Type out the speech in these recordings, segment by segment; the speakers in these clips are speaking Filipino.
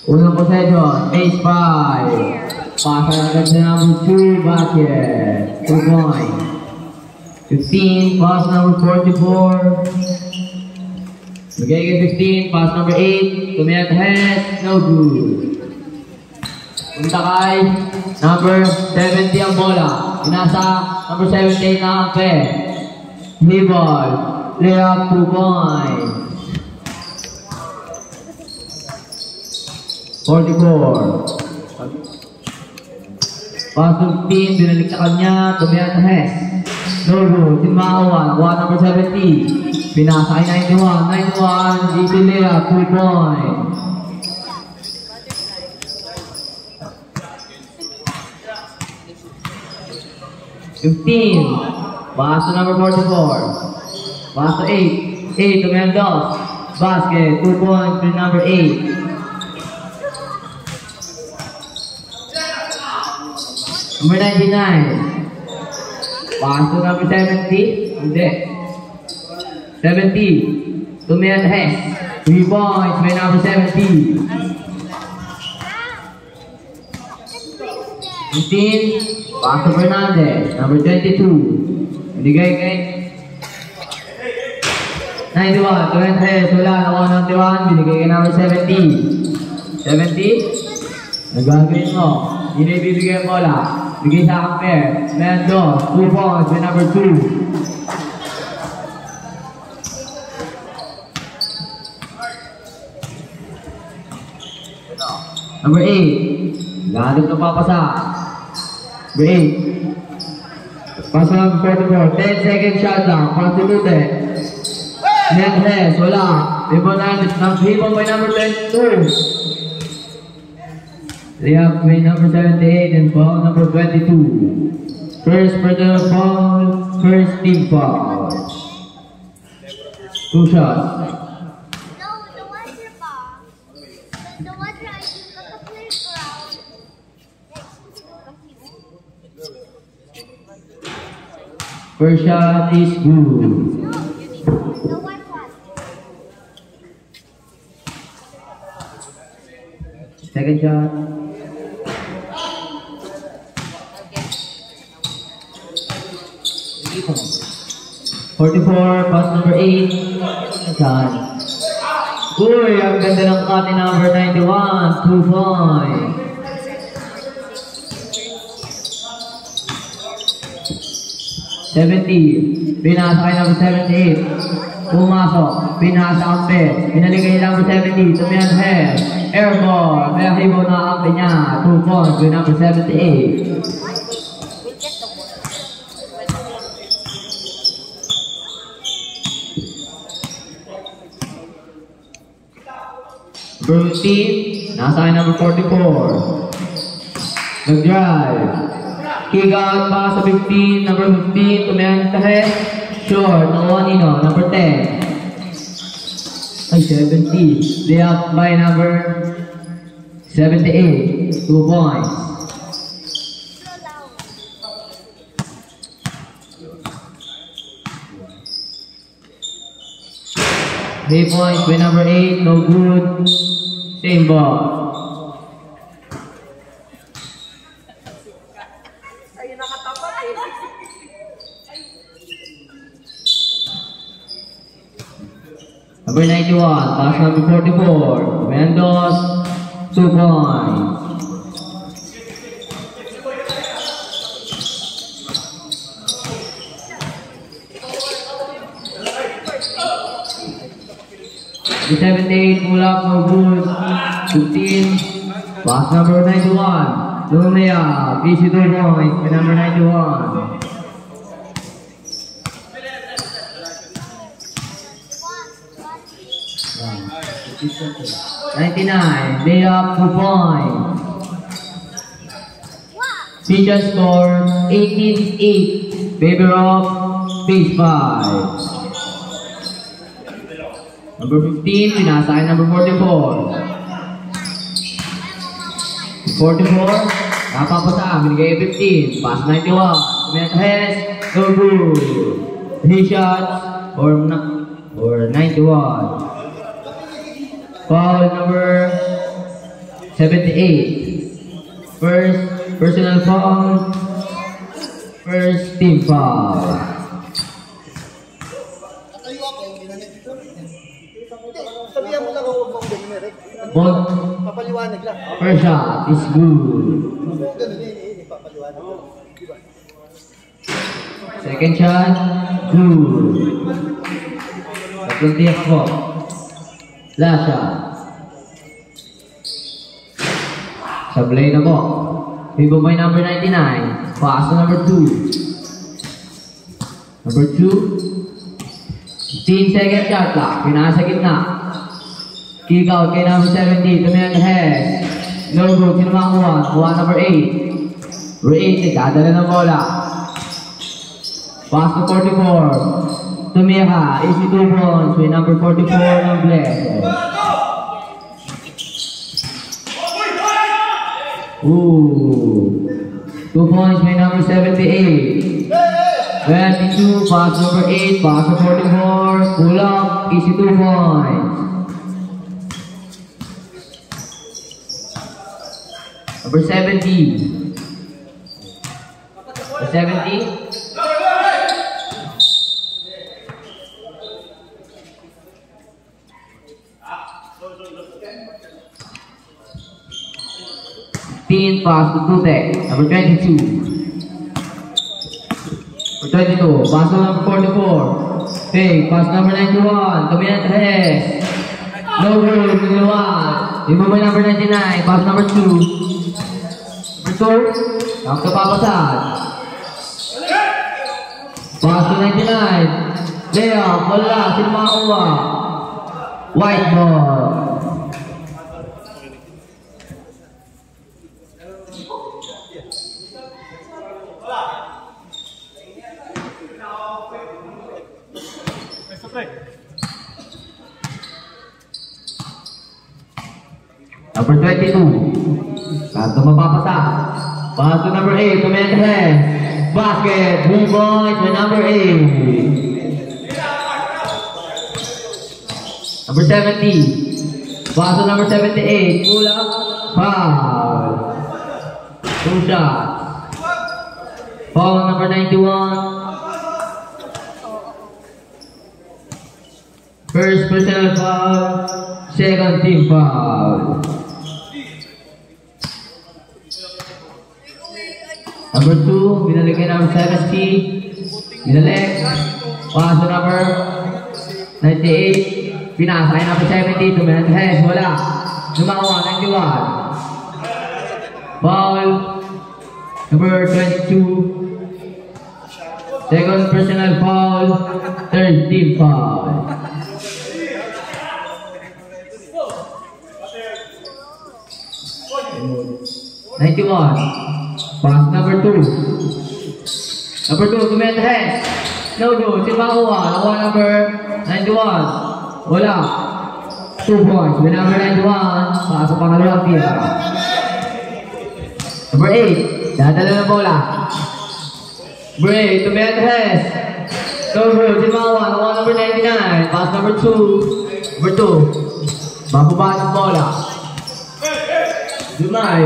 Unang possession, ace 5. Pasa agad sa number 2, basket. 2 points. 15, pass number 44. Magiging 15, pass number 8. Tumiyat head, no good. Punta kay number 70 ang bola. Inasa number 78 na ang pet. Libol, layup 2 points. 44. Pass 15, binalik sa kanya. Tumiyat head. No good, Timawan, number 70. Pinasa kay 91, 91, GC layup, 2 points. Fifteen, pass to number 44. Pass to 8, 8 to Mendoz. Basket, 2 points for number 8. Number 99. Pass to number 70. Hindi. 70. Tumiyan Hess. 3 points by number 70. 15. Pass to Fernandez. Number 22. Binigay kay 91. Tumiyan Hess. Wala. Nakuha ng 91. Binigay kay number 70. 70. Nagagawin mo. Hindi na ibibigay ang bola. Bigay sa pair. Mendoz. 2 points by number 2. Number 8. Ganap na papasa. Number 8. Pasa number 44. 10 second shot lang. Constituted. Net, wala. Rebound by number 22. Layup by number 78 and foul number 22. First personal foul, first team foul. 2 shots. First shot is good. Second shot. 44, pass number 8. Saan? Uy, ang ganda ng cut ni number 91. 2 points. 70. Pinasa kay number 78. Pumasok. Pinasa ang pet. Pinaligay number 70. Tumiyan head. Airball. Kaya hibo na ang niya. 2 points with number 78. Number 15, nasa kay number 44. Nag-drive. Kick out pa sa 15, number 15, tumayan tahe. Short, nakuha nino, number 10. Ay, 70. Layup by number 78. 2 points. Three points by number 8, no good. Same ball. Number 91, pass number 44. Mendoz, 2 points. The 78, pull up, no good. 15, pass number 91. Lumea, easy 2 points by number 91. 99, layup 2 points. Teacher score 18-8. Favor of Phase 5. Number 15, pinasa kay number 44. 44, napapasa, binigay 15. Pass 91. Methes, no good. 3 shots or 91. Foul number 78. First personal foul. First team foul. Sabihan mo lang kung huwag mong generate. Papaliwanag lang. First shot is good. Ganun yun, papaliwanag lang. Second shot, good. Tatlong tiyak po. Last shot. Sablay na po. Vivo by number 99. Pass to number 2. Number 2. 15 second shot clock. Pinasa gitna. Kick out kay number 70. Tumiyang head. No good. Sino makakuha? Kuha number 8. Number 8. Nagdadala ng bola. Pass to 44. Tumiha. Easy 2 points with number 44 ng Blessed. Ooh. 2 points by number 78. 22, pass number 8, pass to 44, pull up, easy 2 points. Number 70. Number 70. Pass to Tutek, number 22. Number 22, pass to number 44. Hey, pass number 91, Tumiyang Tres. No good, 21. Vivo by number 99, pass number 2. Number 2, back to Papasad. Pass to 99. Layup, wala, sino makakuha? White ball. Number 22. Kanto mapapasa. Pass to number 8. Tumendes. Basket. 3 points with number 8. Number 70. Pass to number 78. Pull up. Foul. 2 shots. Foul number 91. First personal foul. Second team foul. Number 2, binalik kay number 70. Binalik. Pass to number 98. Pinasa kay number 70. Tumendes. Wala. Lumawa. 91. Foul. Number 22. Second personal foul. Third team foul. Pass number 2. Number 2, Tumendes. No good. Sino makakuha? Nakuha number 91. Wala. 2 points. With number 91, pass sa pangalawang tira. Number 8, dadala ng bola. Number 8, Tumendes. No good. Sino makakuha? Nakuha number 99. Pass number 2. Number 2. Bababa ng bola. Dumay.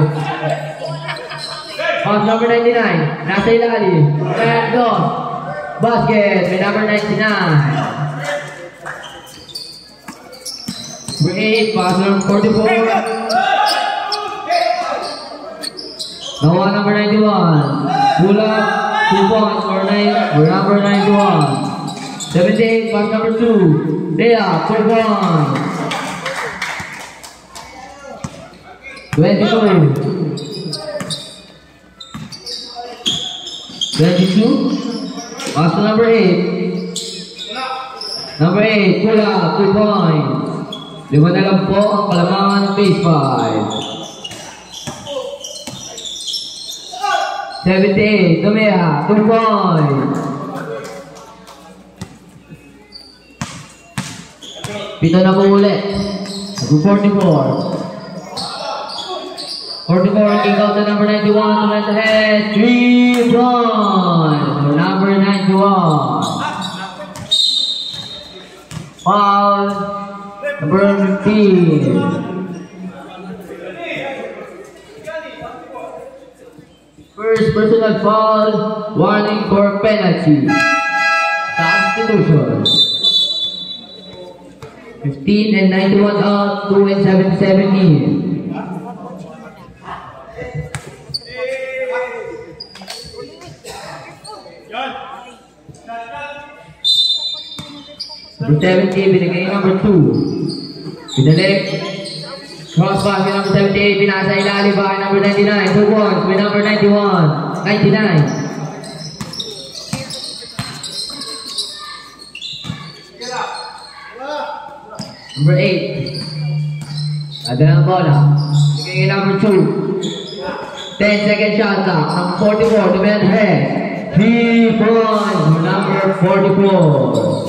Pass number 99. Nasa ilalim. And go. Basket with number 99. Number 8. Pass number 44. Nawa number 91. Pull up. 2 points for number 91. 78. Pass number 2. Layup. 4 points. 22. 22. Pass to number 8. Number 8, pull up, 2 points. 5 na lang po ang kalamangan ng base 5. 78, Tumiha, 2 points. 7 na po ulit. 44. 44, kick out to number 91, to let the head, 3 points for number 91. Foul, number 15. personal foul. Warning for penalty. Substitution. 15 and 91 out, 2 and 77 in. Number 70, binigay number 2. Pinalik. Cross pass with number 78, pinasa ilalim by number 99. 2 points with number 91. 99. Number 8. Ada ng bola. Binigay number 2. 10-second shot clock. Number 44, the man has 3 points with number 44.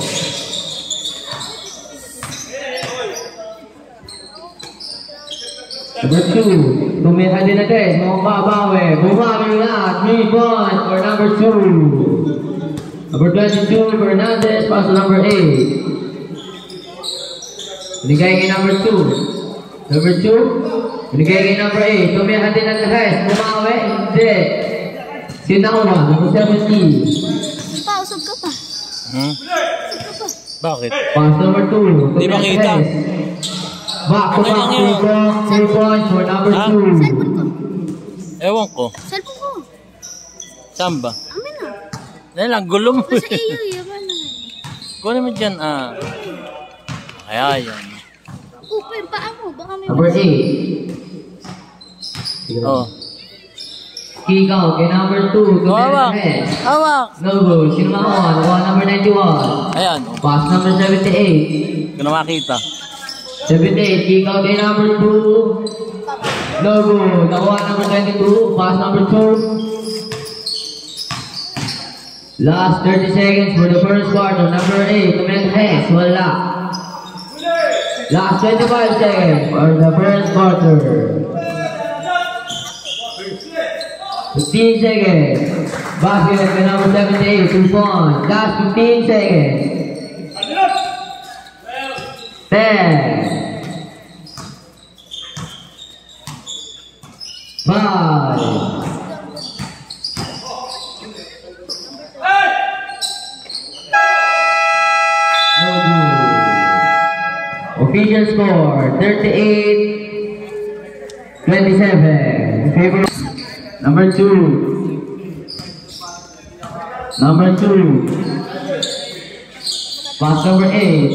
Number 2, tumihan din natin, mga babawi, bumawi na, 3 points for number 2. Number 22, Fernandez, pass to number 8. Binigay kay number 2. Number 2, binigay kay number 8. Tumihan din natin, bumawi, hindi. Sinawa, number 17. Pausog ka pa. Bakit? Pass number 2. Di ba kita? Back to back, 3 points for number 2. Cellphone ko. Ewan ko. Cellphone ko. Saan ba? Amin na. Dahil lang, gulo mo. Sa iyo, yaman na. Kunin mo dyan, Kaya yan. Upo yung paa mo. Baka may... Number 8. Oh. Kick out kay number 2. Hawak. Hawak. No goal. Sino makakuha? Nakuha number 91. Ayan. Pass number 78. Hindi ko na makita. 78. Kick out kay number 2. No goal. Nakuha number 22. Pass number 2. Last 30 seconds for the first quarter. Number 8. Comment Hanks. Wala. Last 25 seconds for the first quarter. 15 seconds. Basket by number 78. 2 points. Last 15 seconds. 10. 5. No good. Official score 38-27 in favor of number 2. Number 2. Pass number 8.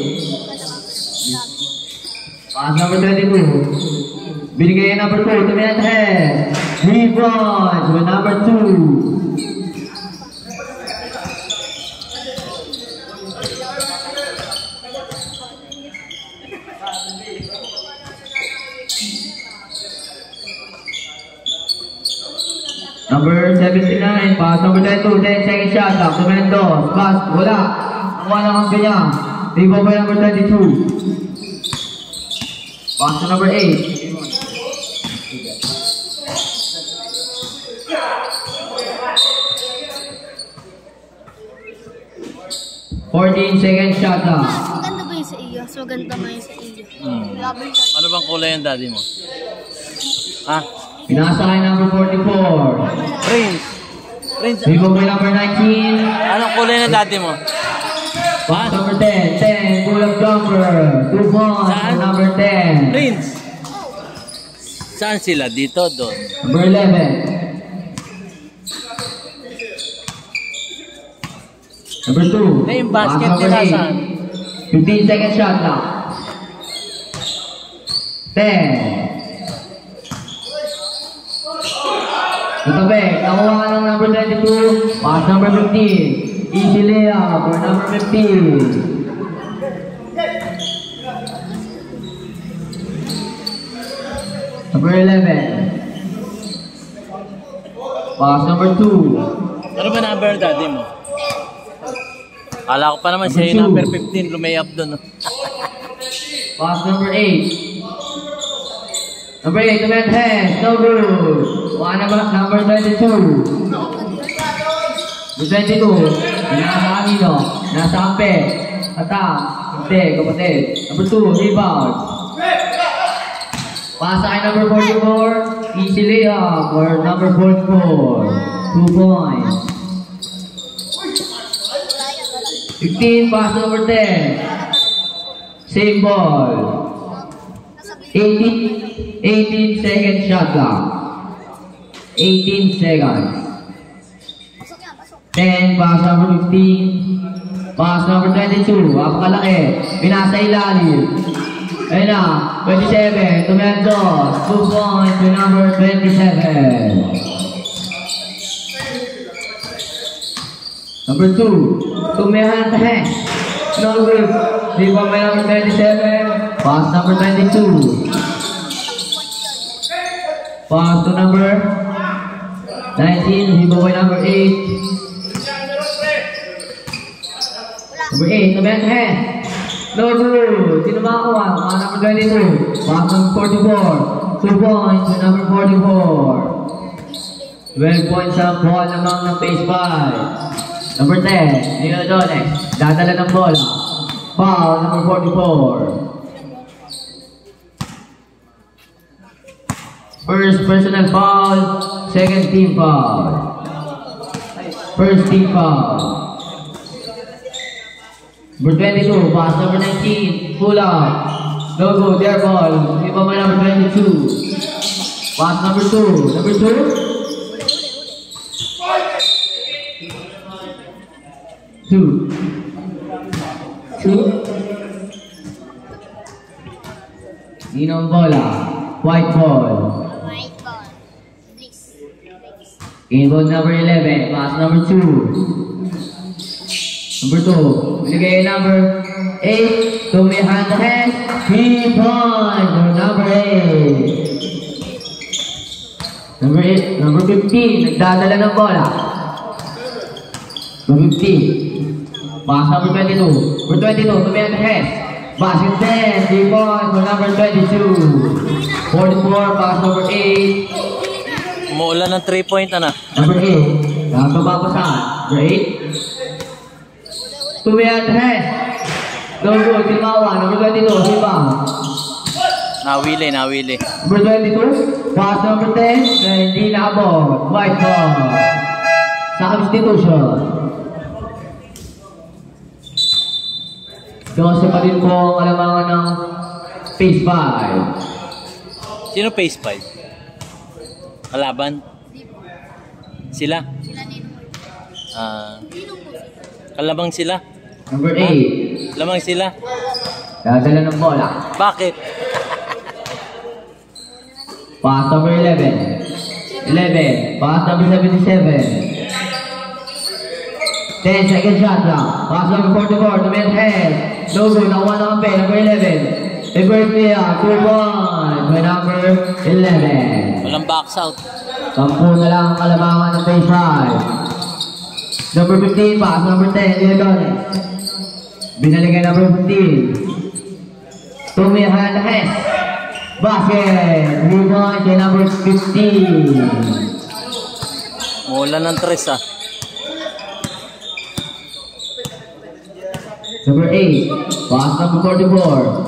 Pass number 22. Binigay number 2 to Mian Head. 3 points with number 2. Number 79, pass number 22, 10-second shot, lock to Mendoz, pass, wala. Nakuha lang ang kanya. Rebound by number 22. Pass to number 8. 14-second shot clock. Maganda ba yung sa iyo? So, maganda nga yung sa iyo. Laban ka. Ano bang kulay yung daddy mo? Ha? Pinasa kay number 44. Prince. Prince. Rebound by number 19. Anong kulay ng daddy mo? Pass number 10. 10, pull-up jumper. 2 points Saan? for number 10. Prince. Saan sila? Dito, doon. Number 11. Number 2. Eh, yung basket Pass number nila 8. saan? 15-second shot clock. 10. Natabi, nakuha ka ng number 22. Pass number 15. Easy layup for number 15. Number 11. Pass number 2. Ano ba number ng daddy mo? Kala ko pa naman siya yung number 15. Lumayap doon. Pass number 8. Number 8, the man has no good. Number 22. Number 22. Nasa kanino? Nasa ampe. Attack. Hindi, kapatid. Number 2, rebound. Pass kay number 44. Easy layup for number 44. 2 points. 15, pass number 10. Same ball. 18 second shot clock. 18 seconds. 10, pass number 15. Pass number 22. Apakalaki. Pinasa ilalim. Ayun na. 27. Tumentos. 2 points to number 27. Number 2. Tumehantahe. No good. Di pa may number 27. Pass number 22. Pass to number 19. Di pa may number 8. Number 8. Tumehantahe. No good. Sino makakuha? Number 22. Pass number 44. 2 points to number 44. 12 points ang ball namang ng phase 5. Number 10, Nino Donex, dadala ng bola. Foul, number 44. First personal foul, second team foul. First team foul. Number 22, pass number 19, pull up. No go, their ball. Iba mo number 22. Pass number 2. Number 2. 2. Ninong bola. White ball. White ball. Please. Inbound number 11. Pass number 2. Number 2. Binigay number 8. Tumihantahe. 3 points. Number 8. Number 15. Nagdadala ng bola. Number 15. Pass number 22. Number 22, Tumihantahe. Basket 10, 3 points for number 22. 44, pass number 8. Umuulan ng 3-point na. Number 8. Nakababa pa saan? Number 8. Tumihantahe. No good, Timawa. Number 22, Siba. Nawili. Number 22, pass number 10. Hindi nakabot. White ball. Sa substitution. 12 pa din po ang alamangan ng phase 5. Sino phase 5? Kalaban? Sila? Kalabang sila? Number 8. Lamang sila? Dadala ng bola. Bakit? Pass number 11. 11. Pass number 77. 10 second shot lang. Pass number 44 to Menhead. No good. Nakuha na kampe. Number 11. Reverse Mia. 2-1 by number 11. Walang box out. 10 na lang ang kalamangan ng phase 5. Number 15. Pass number 10. Leodones. Binalikan number 15. Tumihantahe. Basket. 3 points by number 15. Umuulan ng 3 Number 8, pass number 44.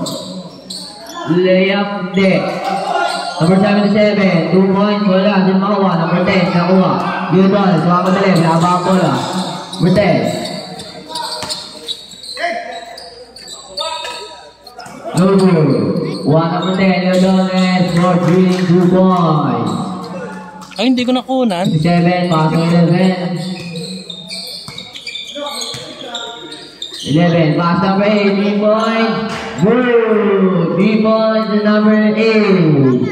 Layup deck. Number 77, 2 points, wala. Diyan makuha. Number 10, nakuha. Dito, suha ko dali. Laba ang bola. Number 10. No good. One number 10, Leodones, for drilling 2 points. Ay, hindi ko nakunan. 7, pass number 11. 11, pass number 8, 3 points. Good. 3 points to number 8.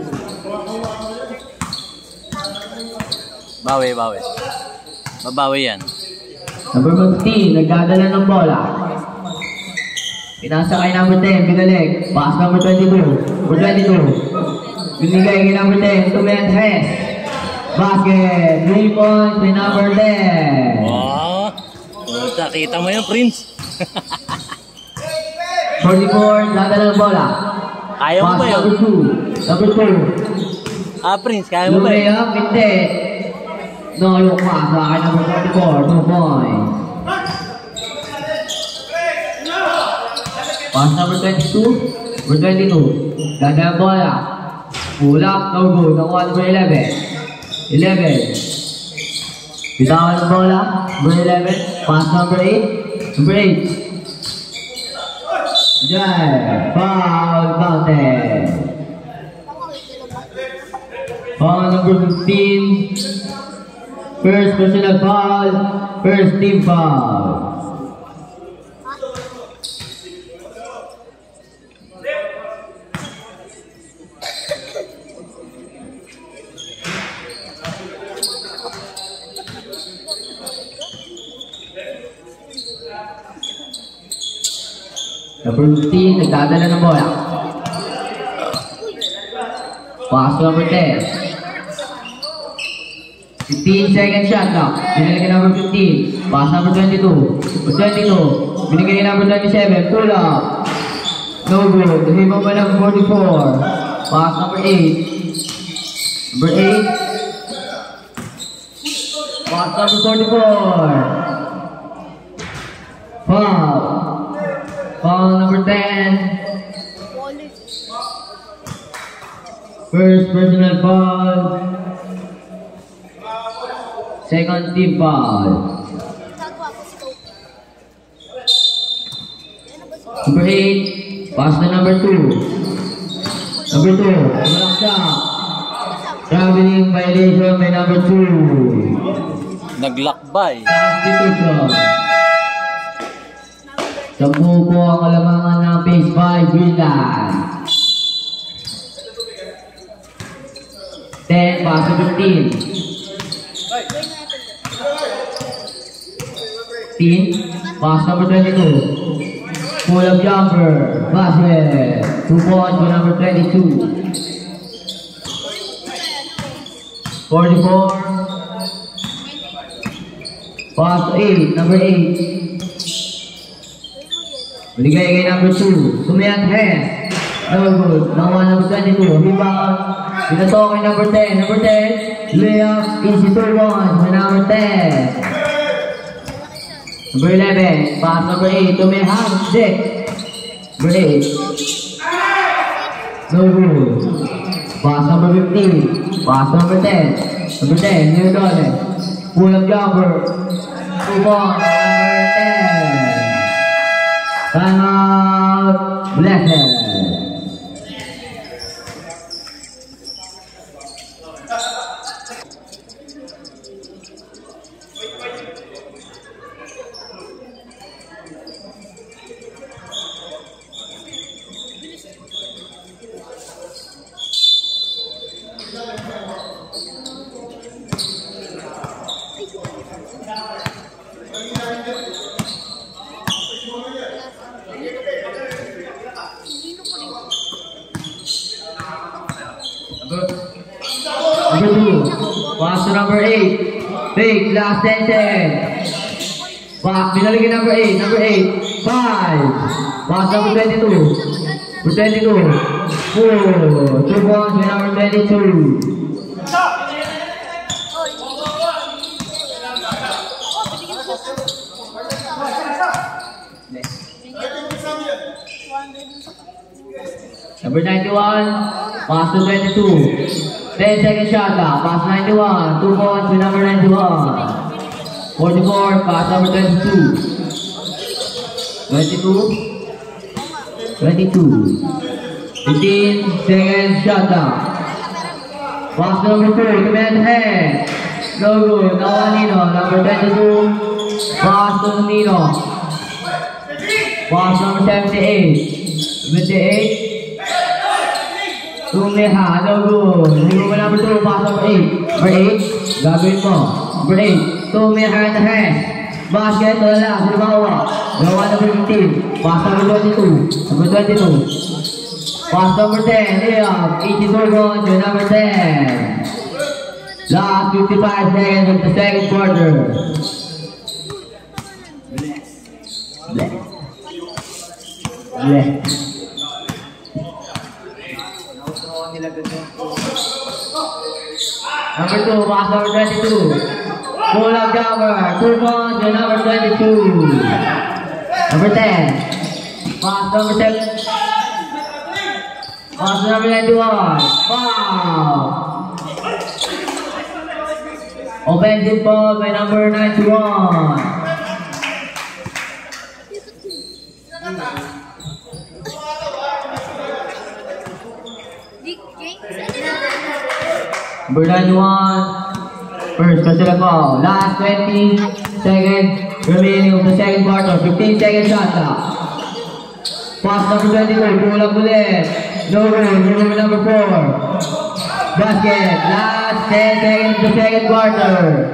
Bawi. Babawi yan. Number 15, nagdadala ng bola. Pinasa kay number 10, binalik. Pass number 22. Number 22. Binigay kay number 10, to Menhead. Basket. 3 points to number 10. Wow. Kita mo yan, Prince. 44, dadala ng bola. Kaya mo ba yun? Number 2. Prince, kaya mo ba yun? Layup, hindi. No, yung pass sa akin, number 44, 2 points. Pass number 22, number 22. Dadala ng bola. Pull up, no good. Nakuha number 11. 11. Bitawan ng bola. Number 11. Pass number 8. Number 8. Drive. Foul counted. Foul number 15. First personal foul. First team foul. Number 15, nagdadala ng bola. Pass to number 10. 15 second shot clock. Binigay kay number 15. Pass number 22. 22. Binigay kay number 27. Pull up. No good. Himo ba ng 44. Pass number 8. Number 8. Pass number 44. Foul. Foul number 10. First personal foul. Second team foul. Number 8. Pass na number 2. Number 2. Walang shot. Traveling violation by number 2. Naglakbay. Substitution. Sampu po ang kalamangan ng phase 5 Greenland. 10, pass to 15. 15, pass number 22. Pull up jumper, basket. 2 points for number 22. 44. Pass to 8, number 8. Binigay kay number 2. Sumayat Hess. No good. Nakuha number 22. Rebound. Binato kay number 10. Number 10. Layup. Easy 2 points for number 10. Number 11. Pass number 8. Tumehang. Dick. Number 8. No good. Pass number 15. Pass number 10. Number 10. Near Dolan. Pull up jumper. 2 points. Number 10. Time out, Blessed. Number 2, pass to number 8. Fake, last 10 seconds. Binalik kay number 8. Number 8, 5. Pass number 22. Number 22. 4. 2 points by number 22. Number 91, pass to 22. 10 second shot clock, pass 91. 2 points with number 91. 44, pass number 22. 22. 22. 15 second shot clock. Pass number 2 to Mendes. No good. Nakuha Nino. Number 22. Pass to Nino. Pass number 78. 78. Tumiha, no good. Higong number 2, pass number 8. Number 8, gagawin mo. Number 8, Tumiha at the hand. Basket, wala, sino makuha? Gawa number 15, pass number 22. Number 22. Pass number 10, layup, 82 points to number 10. Last 55 seconds of the second quarter. Bless. Bless. Number 2, pass number 22. Pull up jumper, 2 points to number 22. Number 10. Pass number 7. Pass number 91. Foul. Offensive ball by number 91. Number 91. First special ball. Last 20 seconds remaining of the second quarter. 15 second shot clock. Pass number 22. Pull up ulit. No goal. Move number 4. Basket. Last 10 seconds of the second quarter.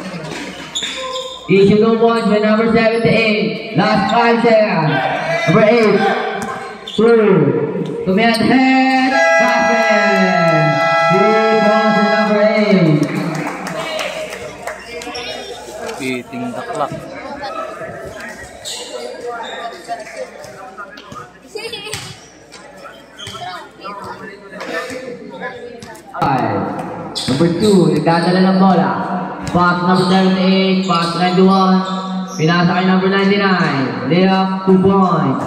Issue no points by number 78. Last 5 seconds. Number 8. Through. To man head. Basket. 3 points for number 8. Beating the clock. Number 2, nagdadala ng bola. Pass number 78, pass 91. Pinasa kay number 99. Layup, 2 points.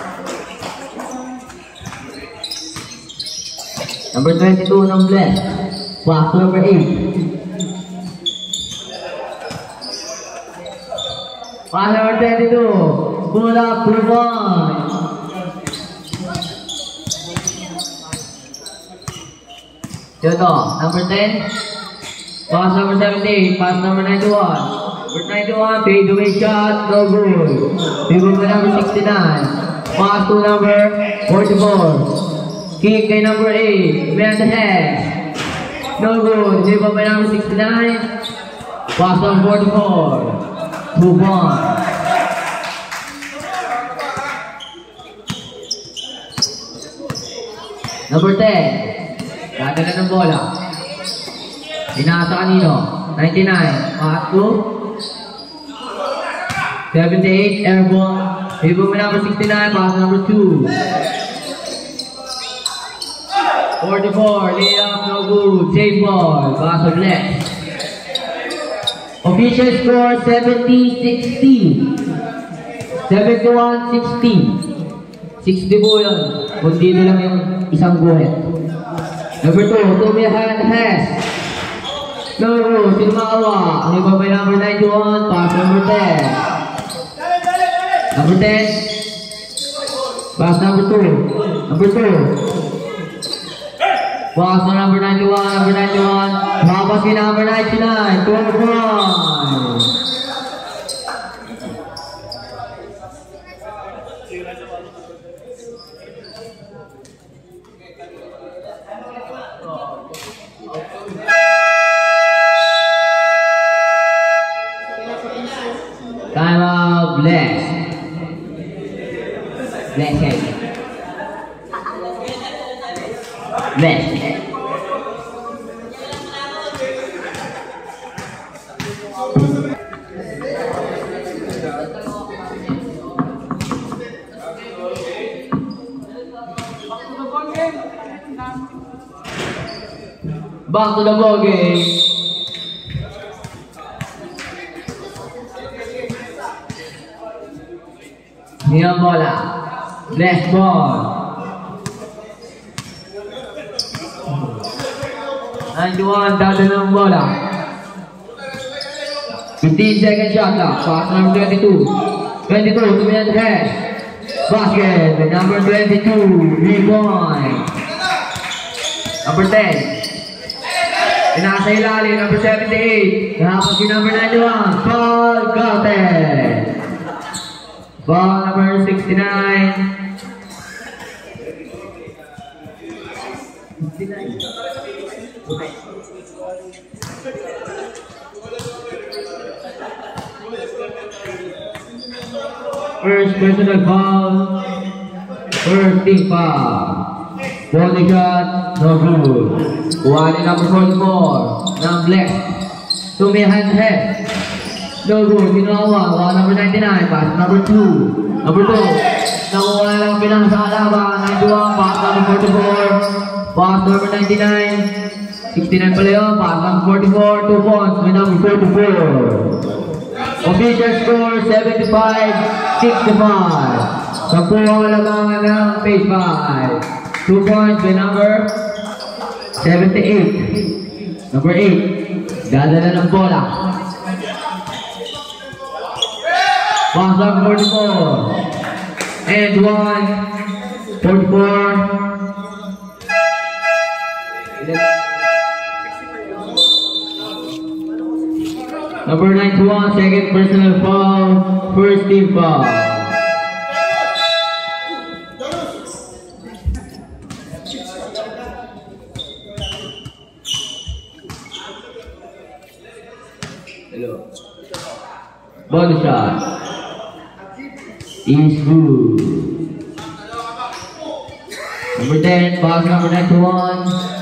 Number 22 ng Bless. Pass number 8. Pass number 22. Pull up, 2 points. Ito, number 10, pass number 78, pass number 91. Number 91, fade away shot, no good. Fade away number 69, pass to number 44. Kick kay number 8, man the head. No good, fade away number 69, pass number 44. 2 points. Number 10. Dadala ng bola. Pinasa kanino? 99. Pass to 78. Airborne. Ibo mo number 69. Pass number 2. 44. Layup. No good. Save ball. Pass of left. Official score 70-60. 71-60. 60 po yun. Kundi lang yung isang guhit. Number 2, Tumihan Hess. No, sino makawa? Ang iba by number 91, pass number 10. Number 10, pass number 2. Number 2. Pass na number 91, number 91. Papas kay number 99, 12 points. Time out, Bless. Bless. Bless. Back to the ball game. Niang bola. Bless ball. 91, dadala ng bola. 15 second shot clock. Pass number 22. 22, Tumihan Hess. Basket with number 22. 3 points. Number 10. Pinasa ilalim, number 78. Kahapon si number 91. Paul Gauten. Ball number 69. 69. Okay. First personal foul. First team foul. Body shot, no good. Kuha ni number 44 ng Black. Tumihan Hess. No good, ginawa. Kuha number 99, pass number 2. Number 2, nakuha na lang pinang sa kalaban. 91, pass number 44. Pass number 99. 69 pala yun, pass number 44. 2 points with number 44. Official score 75-65. Sampuang labangan ng phase 5. 2 points by number 78. Number 8. Dadala ng bola. Pass number 44. And 1. 44. Number 91, second personal foul, first team foul. Hello. Body shot. Is good. Number 10, pass number 91.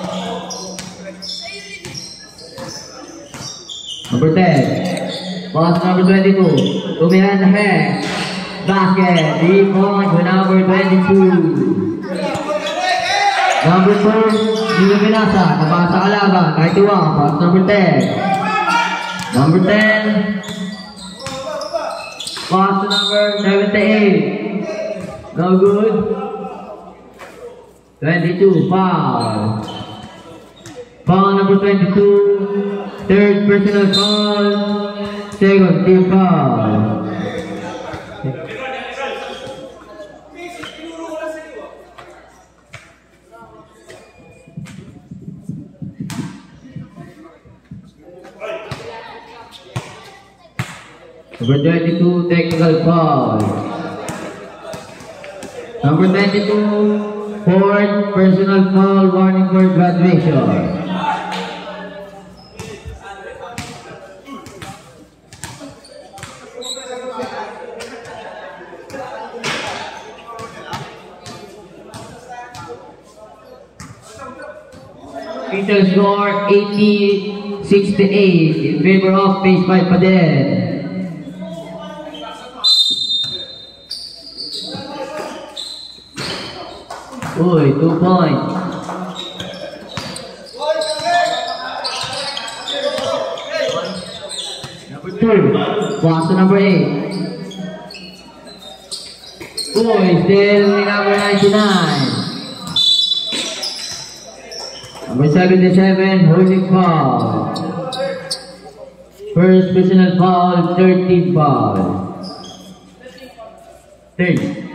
Number 10, pass number 22, Tumihan ahead, basket, 3 points for number 22. Number 4, Nilo Pinasa, nabasa kalaban, 91, pass number 10. Number 10, pass to number 78, no good. 22, foul. Foul number 22. Third personal foul, second team foul. Number 22, technical foul. Number 22, fourth personal foul, warning for graduation. Total score 80-68 in favor of Phase 5 Paden. Uy, 2 points. Number 2, pass to number 8. Uy, still number 99. Number 77, holding foul. First personal foul, 13 foul. 30.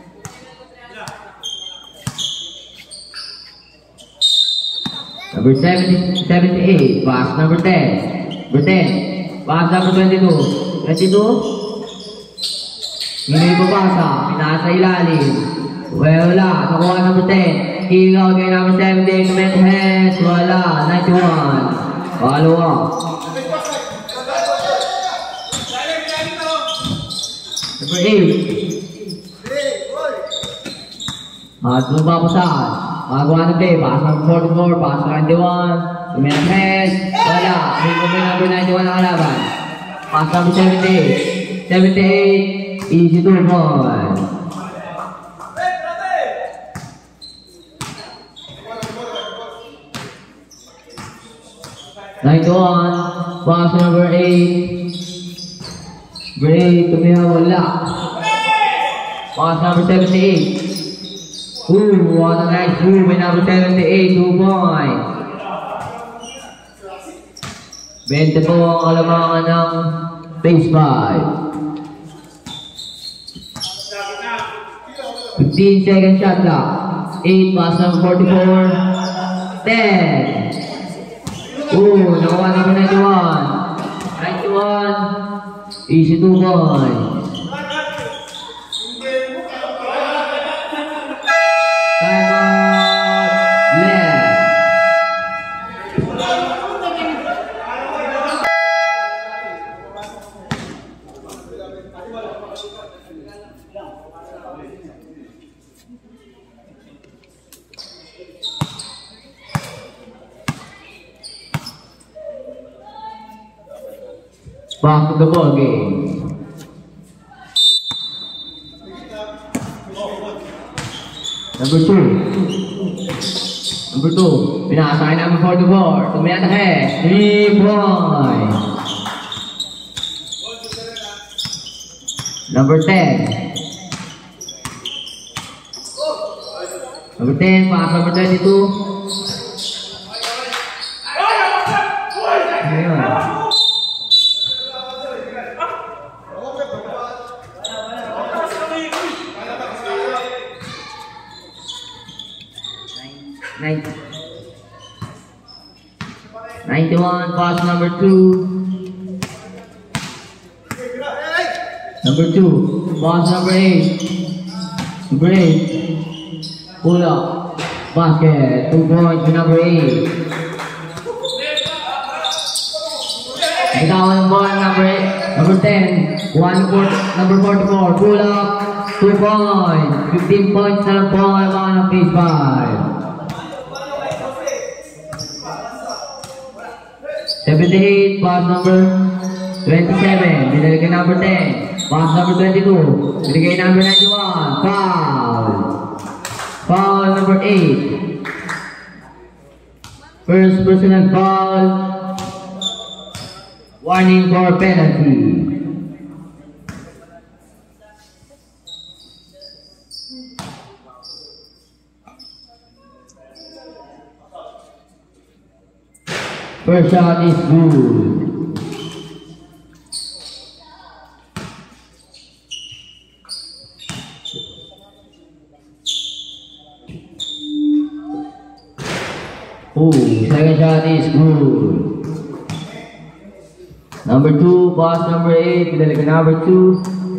Number 78, pass number 10. Number 10, pass number 22. 22. Hindi babasa, pinasa ilalim. Wala, nakuha number 10. Ikaw kay number 70, comment hands, wala, 91. Follow up. Number 8. At lumapasan. Magawa ng play, pass number 44, pass number 91. Comment hands, wala. Ikaw kay number 91 ang kalaban. Pass number 78. 78, easy 2 points. Pass number 8. Great, Tumihan wala. Pass number 78. Ooh, what a nice move by number 78, 2 points. 20 po ang kalamangan ng Phase 5. 15 second shot clock. 8, pass number 44. 10. Ooh, nakuha number 91. 91. Easy 2 points. Timeout left. Back to the ball game. Number 2. Pinasa kay number 44. Tumihan ahead. 3 points. Number 10. Number 10, pass number 22. 91, pass number 2. Number 2, pass number 8. Number 8. Pull up. Basket. 2 points for number 8. Ikaw ang ball, number 8. Number 10. Number 44. Pull up. 2 points. 15 points na lang po ang mga ng phase 5. 78, pass number 27. Binigay number 10. Pass number 22. Binigay number 91. Foul. Foul number 8. First personal foul. Warning for penalty. First shot is good. Oh, second shot is good. Number 2, pass number 8, pinalik ka number 2.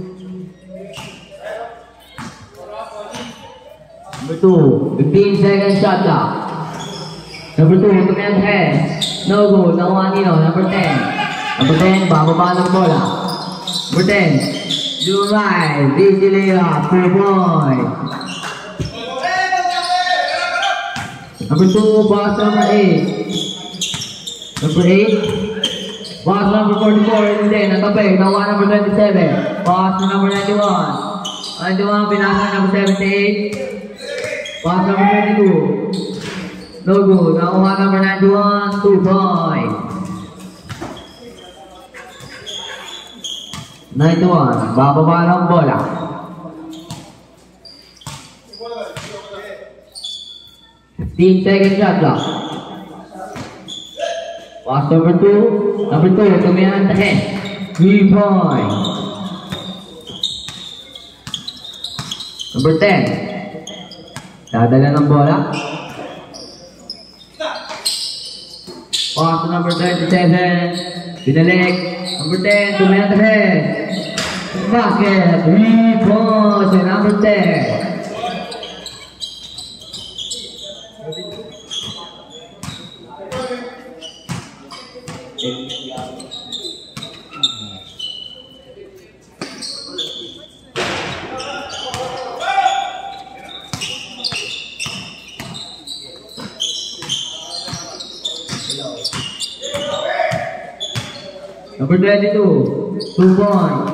Number 2, 15 second shot clock. Number 2, command head. No good, nakuha nino. Number 10. Number 10, bababa ng bola. Number 10, do right, easy layup, 4 points. Number 2, pass number 8. Number 8, pass number 44, and then natabi, nakuha number 27. Pass to number 91. 91, pinasa number 78. Pass number 22. No good, nakuha number 91, 2 points. 91, bababa ng bola. Second shot clock. Pass number 2. Number 2, tumihan sa head. 3 points. Number 10. Dadala ng bola. Pass to number 27. Binalik. Number 10, tumihan sa head. Basket. 3 points. Number 10. Number 22, 2 points.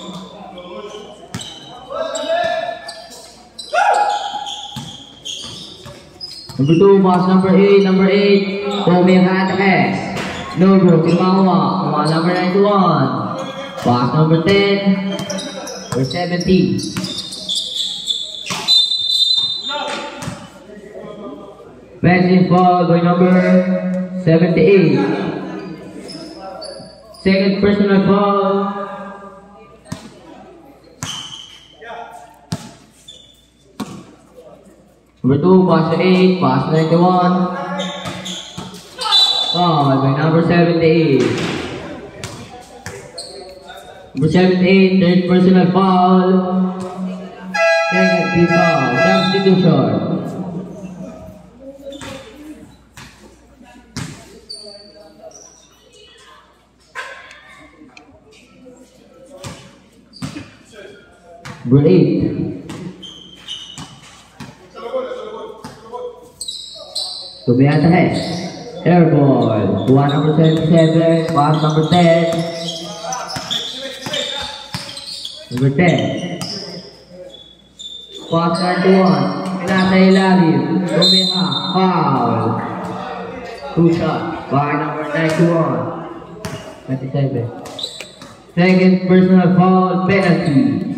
Number 2, pass number 8. Number 8, Tommy Hatahes. No good, Timawa. Number 91. Pass number 10. Number 70. Passing ball by number 78. Second personal foul. Number 2, pass 8, pass 91. Foul by number 78. Number 78, third personal foul. Second team foul, substitution. Number 8. Tumihan sa head. Air ball. Tuwa number 77. Pass number 10. Number 10. Pass 91. Pinasa ilalim. Tumiha. Foul. 2 shots. By number 91. 27. Second personal foul. Penalty.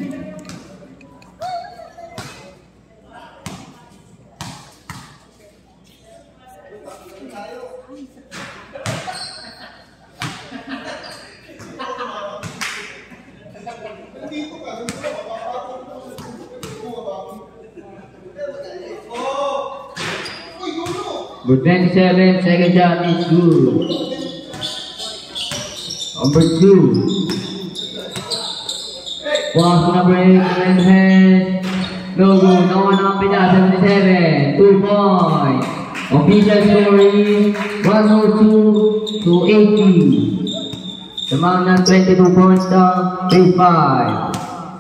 Number 27, second shot is good. Number 2. Pass to number 8, and head. No good, no one up in that 77. 2 points. Official score is 102 to 80. The Magna 22 points down, 8-5.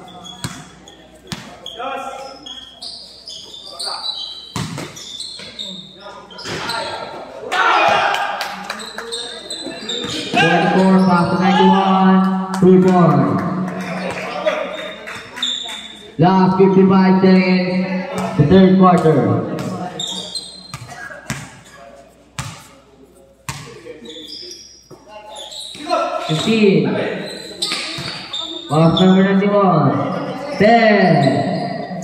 Pass to 91, 2 points. Last 55 seconds, the third quarter. Pass number 91. 10.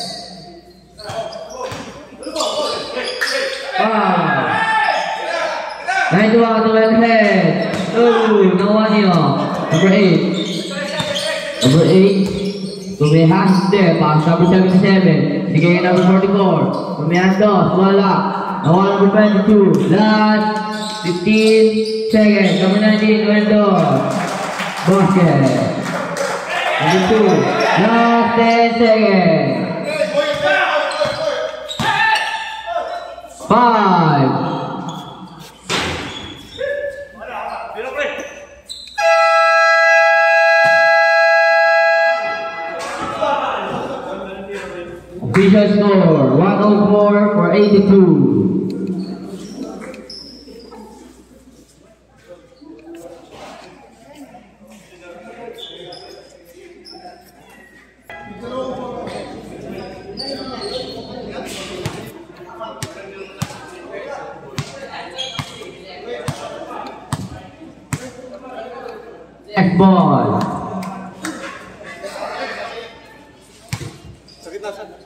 5. 91 to the head. Oh, no one here. Number 8. Number 8. Tumehas there. Pass number 77. Sige, number 44. Tumehas dos. Wala. No one number 22. Last 15 seconds. Number 19. Tumehas. Basket. Number 2. Last 10 seconds. 5. Official score 104 for 82. Next ball. Sakit na saan?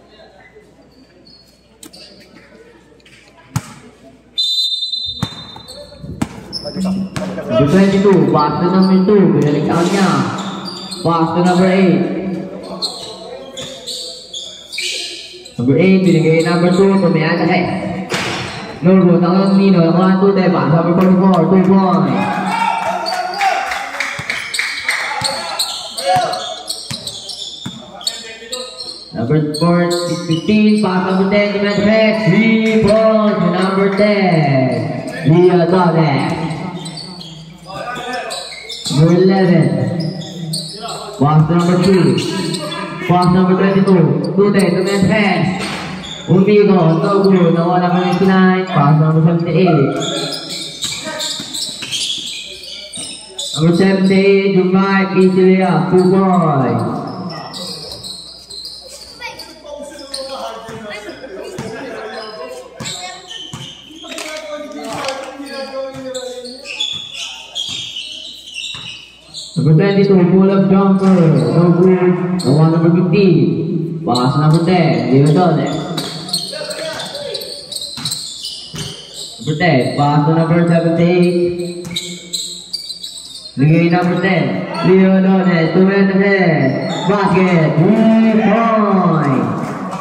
Number 22, pass to number 2, binalikan niya. Pass to number 8. Number 8, binigay number 2, tumihan na head. No good, ang Nino, ang 1, 2, tayo, pass number 44, 2 points. Number 4, 15, pass number 10, tumihan na head. 3 points to number 10. Leah Dones. Number 11. Pass number 2. Pass number 22. 2-10 to net pass. Umbigo, no good. No one number 99. Pass number 78. Number 78, Jumai Kichilia, 2 points. Number 22, pull-up jumper, no good. No one number 15. Pass number 10, Leo Dones. Number 10, pass to number 78. Ligay number 10, Leo Dones, 2 and ahead. Basket, 3 points.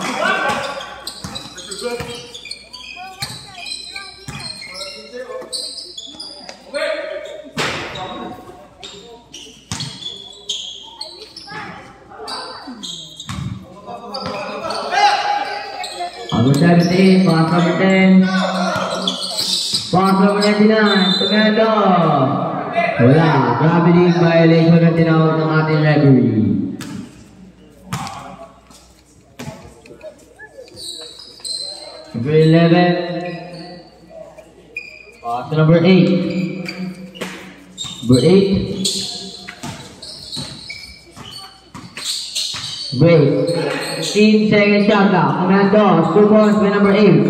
Number 17, pass number 10. Pass number 99, Tomato. Wala, gravity violation na tinawag ng ating referee. Number 11. Pass number 8. Number 8. Break. 15 seconds shot clock. Comando, 2 points by number 8.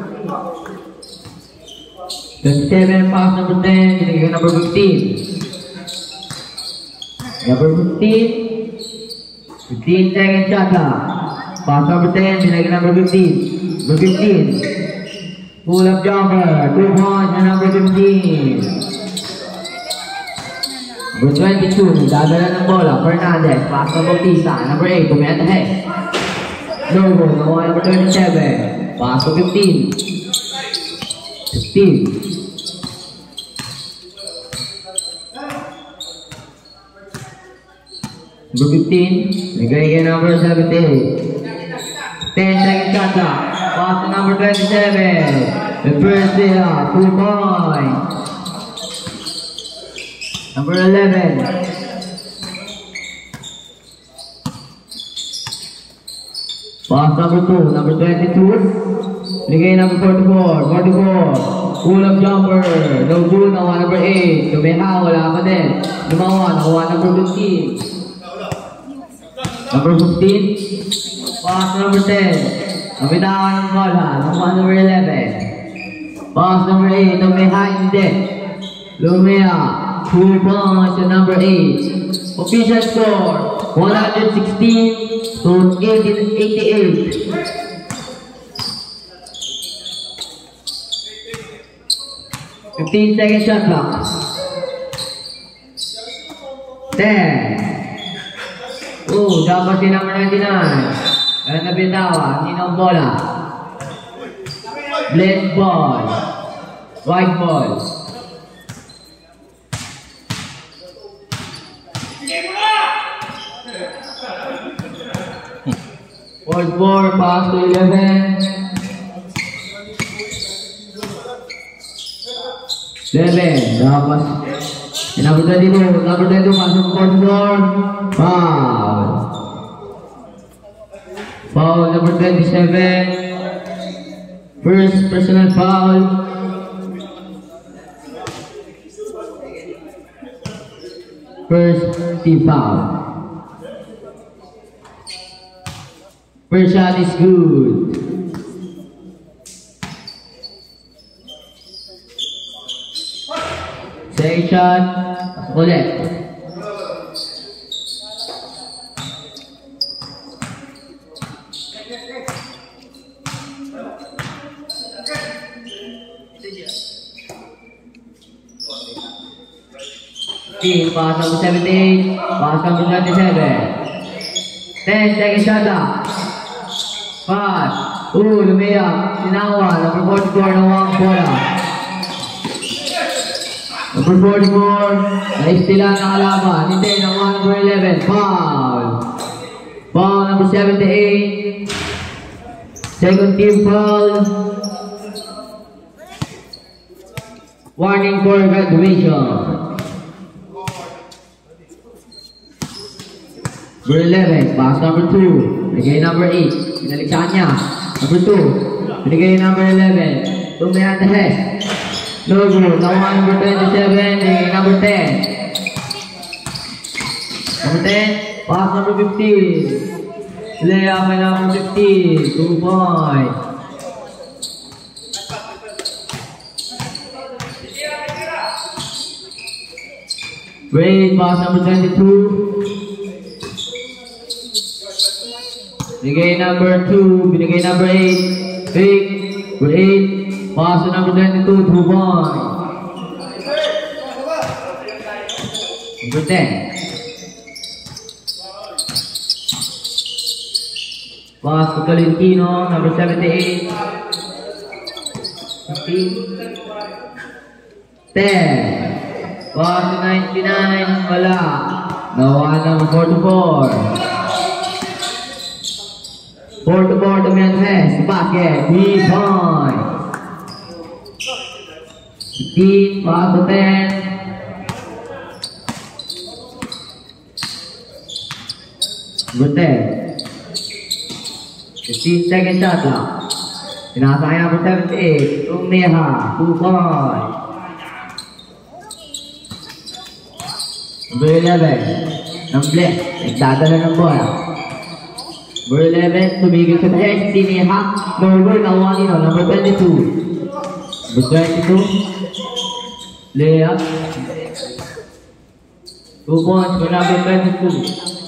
27, pass number 10, binigay number 15. Number 15. 15 seconds shot clock. Pass number 10, binigay number 15. Number 15. Pull-up jumper, 2 points by number 15. Number 22, dadala ng bola, Fernandez, pass to Bautista. Number 8, Tumeta Head. No goal, no one. Number 27, pass to 15. 16. Number 15, nagay number 78. 10-second shot clock. Pass to number 27. The first layup, 2 points. Number 11. Pass number 2, number 22. Nagay number 44. 44. Pull up jumper. No good. Nakuha number 8. Tumiha, wala pa din. Lumawa, nakuha number 15. Number 15. Pass number 10. Nabitawan ng bola. Nakuha number 11. Pass number 8. Tumiha, hindi. Lumia. 2 points to number 8. Official score 116 to 88. 15-second shot clock. 10. Dapat si number 99. Ayan na bitawa. Ninong bola. Blade ball. White ball. Fourth four, pass to 11. 11, dapat. Number 22, masuk ke fourth floor. Foul. Foul number 27. First personal foul. First team foul. First shot is good. Second shot, ulit. Team pass number 78, pass number 27. 10-second shot up. Pass. Lumiyak. Sinawa. Number 44 na wang bola. Number 44. Naistila na kalaban. Hindi na number 11. Foul. Foul number 78. Second team foul. Warning for graduation. Number 11, pass number 2. Binigay number 8. Pinaligtaan niya. Number 2. Binigay number 11. Tumihan the head. No good. Nakuha number 27. Binigay number 10. Number 10. Pass number 15. Layup by number 15. 2 points. Great. Pass number 22. Binigay number 2, binigay number 8, fake, number 8, pass to number 22, 2 points. Number 10. Pass to Calentino, number 78. 15. 10. Pass to 99, wala. Nawa number 44. 4-4 to Mendes, basket, 3 points. 15, pass to 10. Number 10. 15-second shot clock. Sinasakay number 78, Umeha, 2 points. Number 11, Namble, nagdadala ng bola. Number 11, tumigil sa tayo, si Neha. Number 1, nakuha nino, number 22. Number 22. Layup. 2 points for number 22.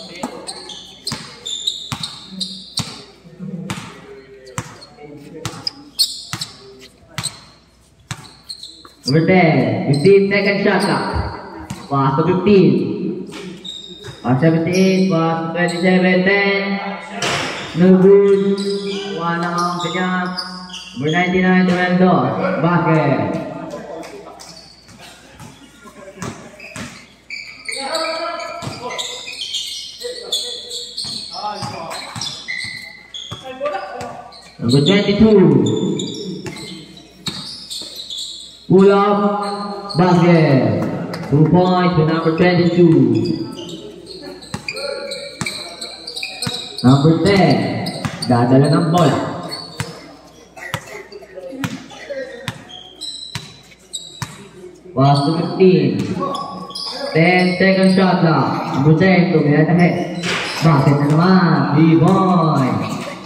Number 10, 15-second shot clock. Pass to 15. Pass 78, pass to 27, 10. No good. Wala ang kanya. Number 99, Tremendo. Basket. Number 22. Pull up. Basket. 2 points to number 22. Number 10. Dadala ng bola. Pass to 15. 10-second shot lang. Number 10, tumira tahe. Basket na naman. 3 points.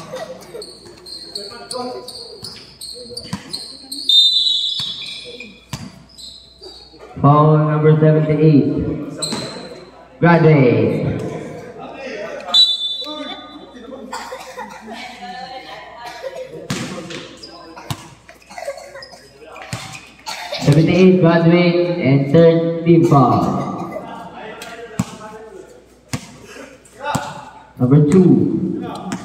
Foul number 78. Graduate. Graduate and third team foul. Number 2.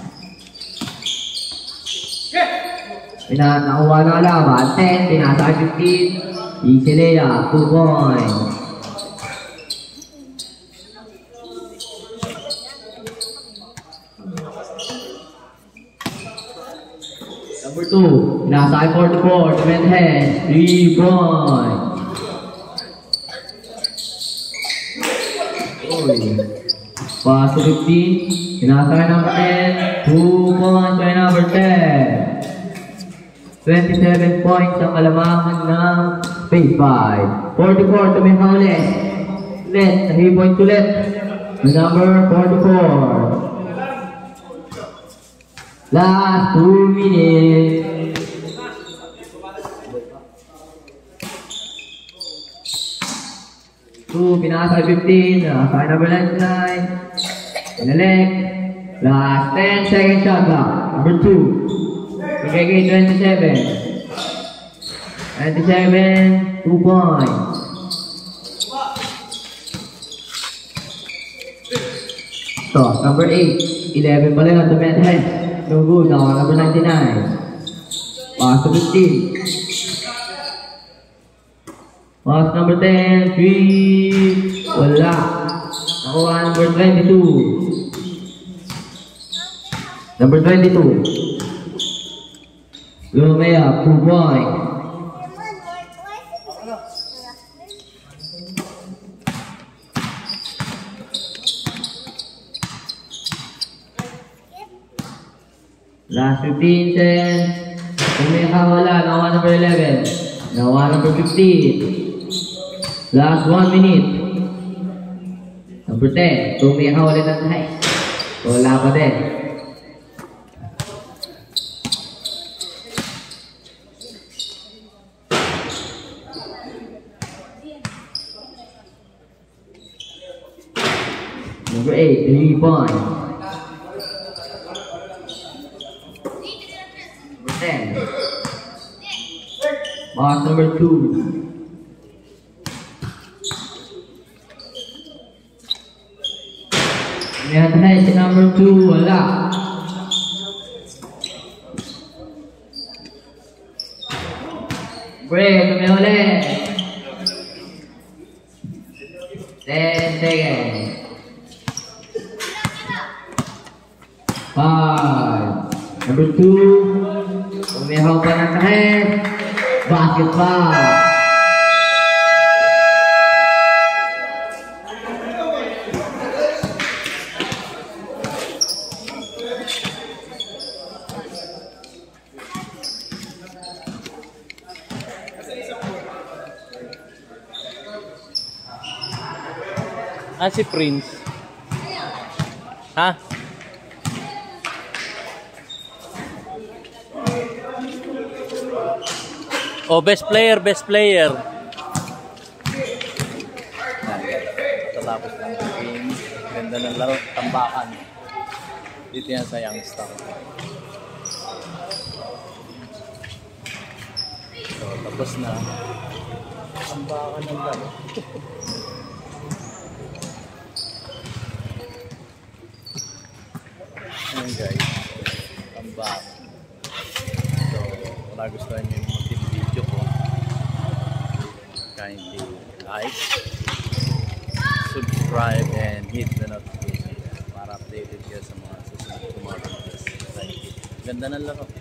Nakuha na kalaban. 10, pinasa 15. Easy layup, 2 points. Number 2, pinasa 44, defend head, 3 points. Pass to 15, pinasa number 10, 2 points by number 10. 27 points ang kalamangan ng Phase 5. 44 to Miha ulit. Ulit, 3 points ulit. Number 44. Last 2 minutes. Pinasa 15. Nasa number 99. Pinalik. Last 10 second shot clock. Number 2. PKK 27. 27, 2 points. So, number 8, 11 pala yun, the head. No good, now number 99. Pass to 15. Pass number 10, 3. Wala. Nakuha number 22. Number 22. Lumea, 2 points. Last 15 seconds. Lumea wala, nawa number 11. Nawa number 15. Last 1 minute. Number 10. Lumea ulit ang tayo. Wala pa din. Number 8, 3 points. Number 10. Box number 2. Lihat na si number 2, wala. Break, kami ulit. 10 seconds. 5. Number 2. Umihaw pa ng kahit. Basket foul. Si Prince. Ha? Oh, best player, best player. Tatapos lang ang game. Ganda ng laro, tambakan. Dito yan sa Youngstar. So, tapos na. Tambakan ng laro. Ayan guys, tambakan. So, nagustuhan nyo yung munting video ko, kindly like, subscribe, and hit the notification para updated kayo sa mga susunod na mga videos. Ganda ng laro.